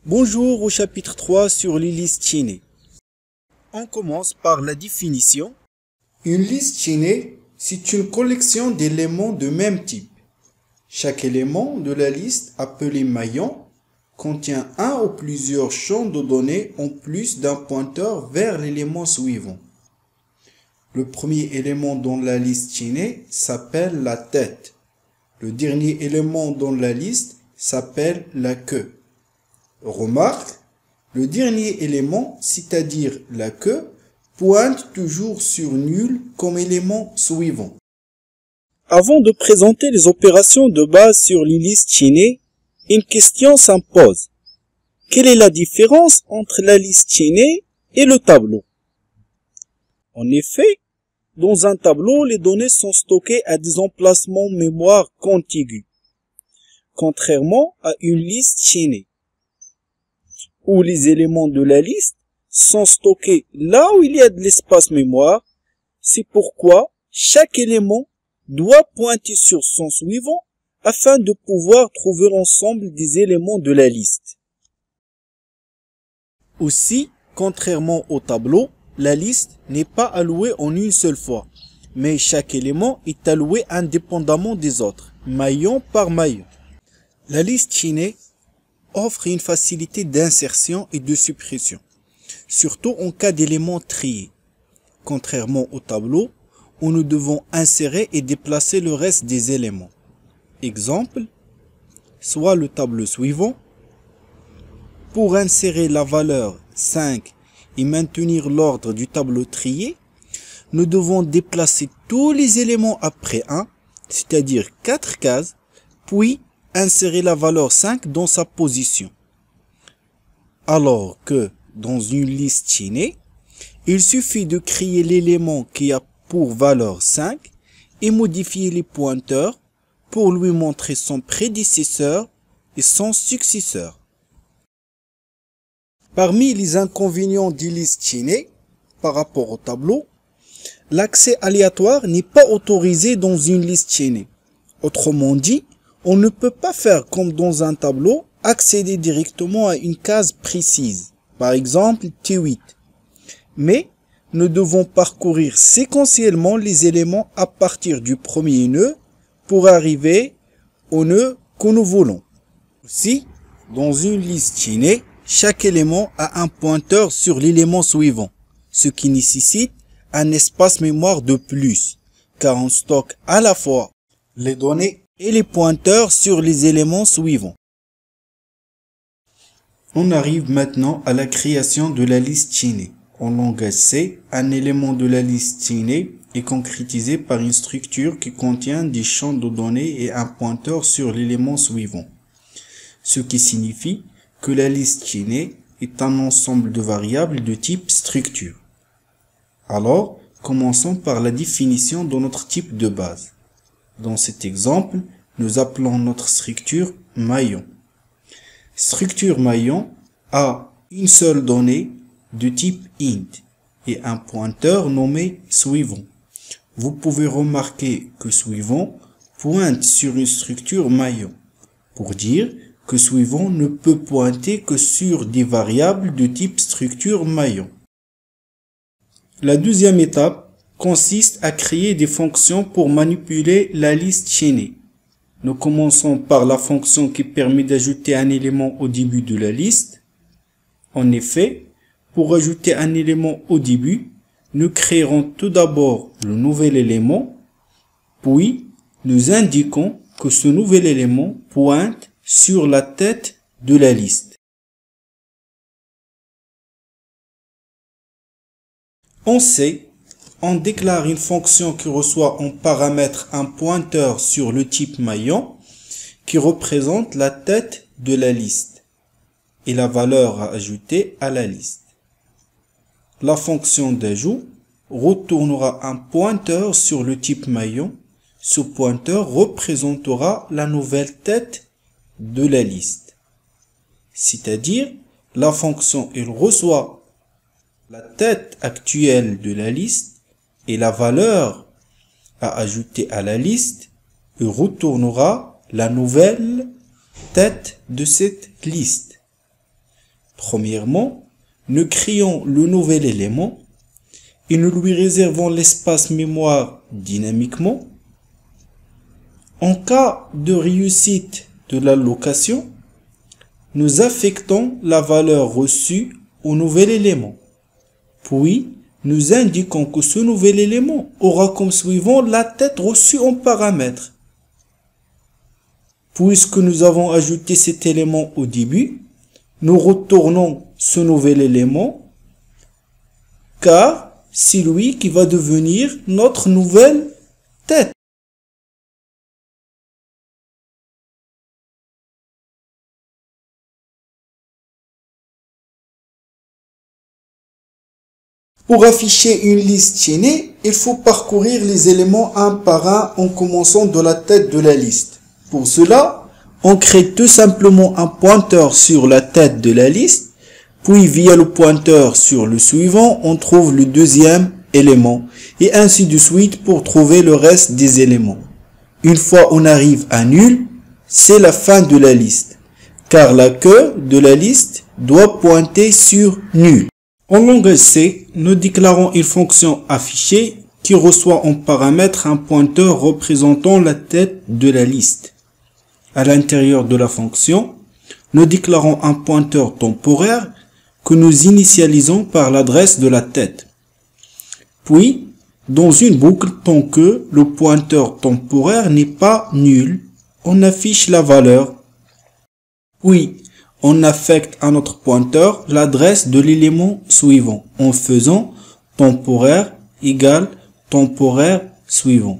Bonjour au chapitre 3 sur les listes chaînées. On commence par la définition. Une liste chaînée, c'est une collection d'éléments de même type. Chaque élément de la liste, appelé maillon, contient un ou plusieurs champs de données en plus d'un pointeur vers l'élément suivant. Le premier élément dans la liste chaînée s'appelle la tête. Le dernier élément dans la liste s'appelle la queue. Remarque, le dernier élément, c'est-à-dire la queue, pointe toujours sur nul comme élément suivant. Avant de présenter les opérations de base sur les listes chaînées, une question s'impose. Quelle est la différence entre la liste chaînée et le tableau? En effet, dans un tableau, les données sont stockées à des emplacements mémoire contigus, contrairement à une liste chaînée, où les éléments de la liste sont stockés là où il y a de l'espace mémoire. C'est pourquoi chaque élément doit pointer sur son suivant afin de pouvoir trouver l'ensemble des éléments de la liste. Aussi, contrairement au tableau, la liste n'est pas allouée en une seule fois, mais chaque élément est alloué indépendamment des autres, maillon par maillon. La liste chaînée offre une facilité d'insertion et de suppression, surtout en cas d'éléments triés. Contrairement au tableau, où nous devons insérer et déplacer le reste des éléments. Exemple, soit le tableau suivant. Pour insérer la valeur 5 et maintenir l'ordre du tableau trié, nous devons déplacer tous les éléments après 1, c'est-à-dire 4 cases, puis insérer la valeur 5 dans sa position. Alors que dans une liste chaînée, il suffit de créer l'élément qui a pour valeur 5 et modifier les pointeurs pour lui montrer son prédécesseur et son successeur. Parmi les inconvénients des listes chaînées par rapport au tableau, l'accès aléatoire n'est pas autorisé dans une liste chaînée. Autrement dit, on ne peut pas faire comme dans un tableau, accéder directement à une case précise, par exemple T8. Mais nous devons parcourir séquentiellement les éléments à partir du premier nœud pour arriver au nœud que nous voulons. Aussi, dans une liste chaînée, chaque élément a un pointeur sur l'élément suivant, ce qui nécessite un espace mémoire de plus, car on stocke à la fois les données et les pointeurs sur les éléments suivants. On arrive maintenant à la création de la liste chaînée. En langage C, un élément de la liste chaînée est concrétisé par une structure qui contient des champs de données et un pointeur sur l'élément suivant. Ce qui signifie que la liste chaînée est un ensemble de variables de type structure. Alors, commençons par la définition de notre type de base. Dans cet exemple, nous appelons notre structure maillon. Structure maillon a une seule donnée de type int et un pointeur nommé suivant. Vous pouvez remarquer que suivant pointe sur une structure maillon, pour dire que suivant ne peut pointer que sur des variables de type structure maillon. La deuxième étape consiste à créer des fonctions pour manipuler la liste chaînée. Nous commençons par la fonction qui permet d'ajouter un élément au début de la liste. En effet, pour ajouter un élément au début, nous créerons tout d'abord le nouvel élément, puis nous indiquons que ce nouvel élément pointe sur la tête de la liste. En C, on déclare une fonction qui reçoit en paramètre un pointeur sur le type maillon qui représente la tête de la liste et la valeur à ajouter à la liste. La fonction d'ajout retournera un pointeur sur le type maillon. Ce pointeur représentera la nouvelle tête de la liste. C'est-à-dire, la fonction elle reçoit la tête actuelle de la liste et la valeur à ajouter à la liste et retournera la nouvelle tête de cette liste. Premièrement, nous créons le nouvel élément et nous lui réservons l'espace mémoire dynamiquement. En cas de réussite de l'allocation, nous affectons la valeur reçue au nouvel élément. Puis, nous indiquons que ce nouvel élément aura comme suivant la tête reçue en paramètre. Puisque nous avons ajouté cet élément au début, nous retournons ce nouvel élément car c'est lui qui va devenir notre nouvelle tête. Pour afficher une liste chaînée, il faut parcourir les éléments un par un en commençant de la tête de la liste. Pour cela, on crée tout simplement un pointeur sur la tête de la liste, puis via le pointeur sur le suivant, on trouve le deuxième élément, et ainsi de suite pour trouver le reste des éléments. Une fois on arrive à nul, c'est la fin de la liste, car la queue de la liste doit pointer sur nul. En langage C, nous déclarons une fonction affichée qui reçoit en paramètre un pointeur représentant la tête de la liste. À l'intérieur de la fonction, nous déclarons un pointeur temporaire que nous initialisons par l'adresse de la tête. Puis, dans une boucle, tant que le pointeur temporaire n'est pas nul, on affiche la valeur. Puis, on affecte à notre pointeur l'adresse de l'élément suivant en faisant temporaire égale temporaire suivant.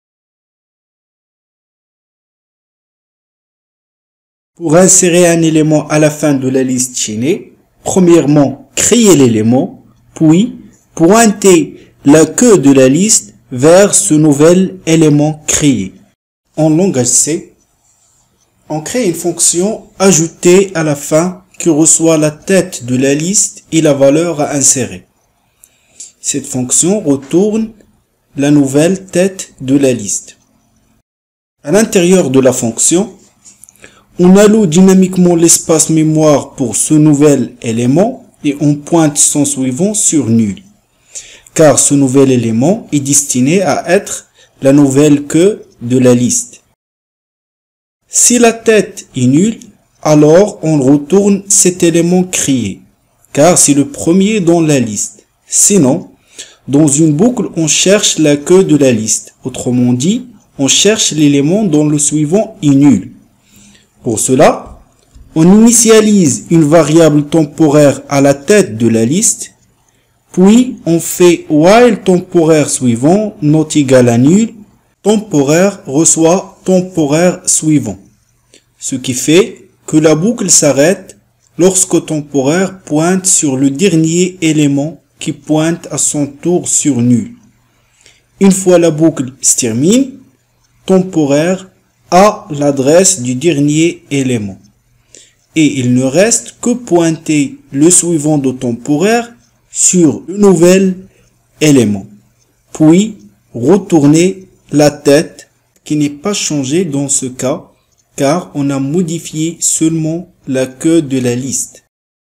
Pour insérer un élément à la fin de la liste chaînée, premièrement, créer l'élément, puis pointer la queue de la liste vers ce nouvel élément créé. En langage C, on crée une fonction ajoutée à la fin qui reçoit la tête de la liste et la valeur à insérer. Cette fonction retourne la nouvelle tête de la liste. À l'intérieur de la fonction, on alloue dynamiquement l'espace mémoire pour ce nouvel élément et on pointe son suivant sur nul, car ce nouvel élément est destiné à être la nouvelle queue de la liste. Si la tête est nulle, alors on retourne cet élément créé, car c'est le premier dans la liste. Sinon, dans une boucle, on cherche la queue de la liste. Autrement dit, on cherche l'élément dont le suivant est nul. Pour cela, on initialise une variable temporaire à la tête de la liste, puis on fait while temporaire suivant not égal à nul, temporaire reçoit temporaire suivant. Ce qui fait que la boucle s'arrête lorsque temporaire pointe sur le dernier élément qui pointe à son tour sur nul. Une fois la boucle se termine, temporaire a l'adresse du dernier élément. Et il ne reste que pointer le suivant de temporaire sur le nouvel élément. Puis retourner la tête qui n'est pas changée dans ce cas car on a modifié seulement la queue de la liste.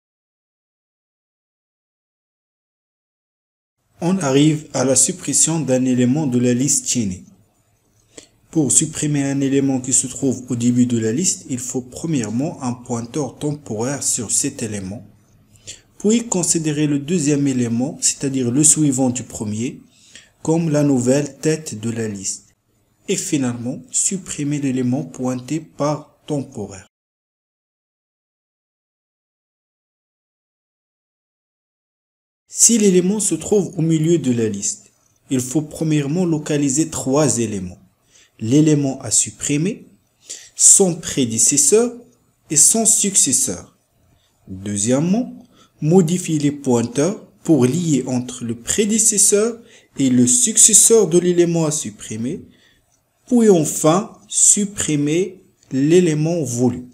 On arrive à la suppression d'un élément de la liste chaînée. Pour supprimer un élément qui se trouve au début de la liste, il faut premièrement un pointeur temporaire sur cet élément, puis considérer le deuxième élément, c'est-à-dire le suivant du premier, comme la nouvelle tête de la liste, et finalement supprimer l'élément pointé par temporaire. Si l'élément se trouve au milieu de la liste, il faut premièrement localiser trois éléments. L'élément à supprimer, son prédécesseur et son successeur. Deuxièmement, modifier les pointeurs pour lier entre le prédécesseur et le successeur de l'élément à supprimer. Puis enfin, supprimer l'élément voulu.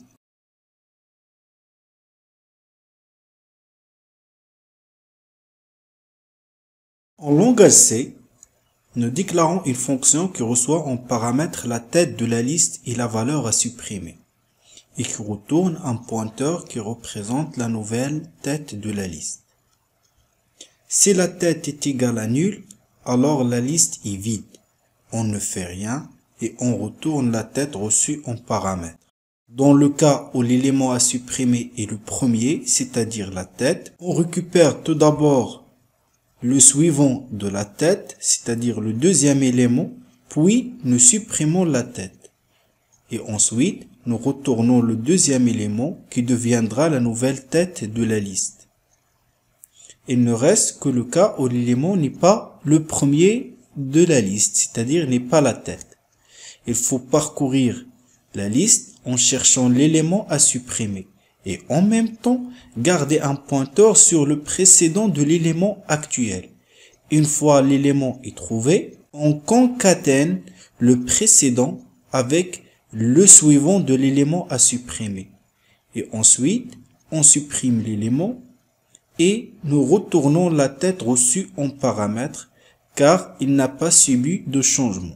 En langage C, nous déclarons une fonction qui reçoit en paramètre la tête de la liste et la valeur à supprimer. et qui retourne un pointeur qui représente la nouvelle tête de la liste. Si la tête est égale à nul, alors la liste est vide. On ne fait rien et on retourne la tête reçue en paramètre. Dans le cas où l'élément à supprimer est le premier, c'est-à-dire la tête, on récupère tout d'abord le suivant de la tête, c'est-à-dire le deuxième élément, puis nous supprimons la tête. Et ensuite, nous retournons le deuxième élément qui deviendra la nouvelle tête de la liste. Il ne reste que le cas où l'élément n'est pas le premier de la liste, c'est-à-dire n'est pas la tête. Il faut parcourir la liste en cherchant l'élément à supprimer et en même temps garder un pointeur sur le précédent de l'élément actuel. Une fois l'élément est trouvé, on concatène le précédent avec le suivant de l'élément à supprimer. Et ensuite, on supprime l'élément et nous retournons la tête reçue en paramètre car il n'a pas subi de changement.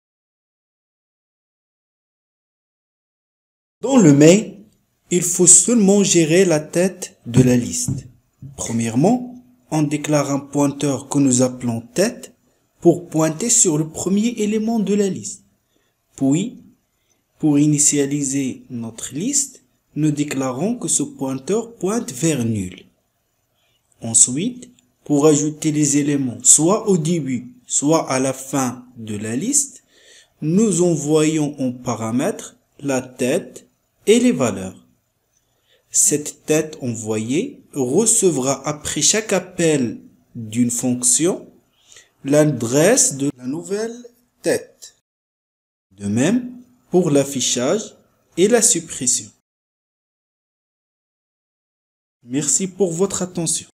Dans le main, il faut seulement gérer la tête de la liste. Premièrement, on déclare un pointeur que nous appelons tête pour pointer sur le premier élément de la liste. Puis, pour initialiser notre liste, nous déclarons que ce pointeur pointe vers nul. Ensuite, pour ajouter les éléments soit au début, soit à la fin de la liste, nous envoyons en paramètre la tête et les valeurs. Cette tête envoyée recevra après chaque appel d'une fonction l'adresse de la nouvelle tête. De même pour l'affichage et la suppression. Merci pour votre attention.